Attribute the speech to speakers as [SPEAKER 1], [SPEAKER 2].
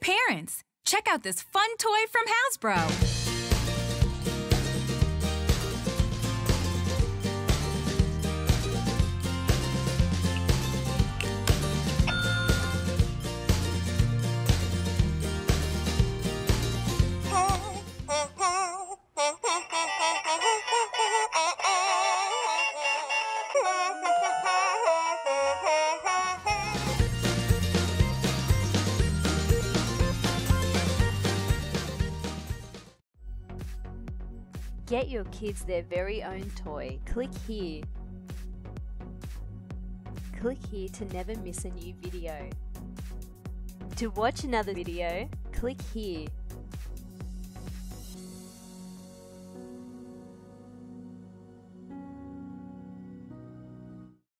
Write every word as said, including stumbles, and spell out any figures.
[SPEAKER 1] Parents, check out this fun toy from Hasbro.
[SPEAKER 2] Get your kids their very own toy. Click here. Click here to never miss a new video. To watch another video, click here.